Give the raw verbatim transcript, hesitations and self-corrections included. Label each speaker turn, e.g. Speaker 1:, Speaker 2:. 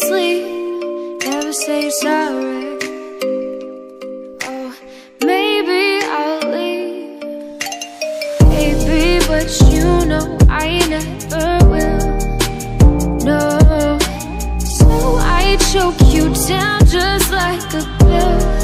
Speaker 1: sleep, never say sorry. Oh, maybe I'll leave, baby, but you know I never will. No, so I choke you down just like a pill.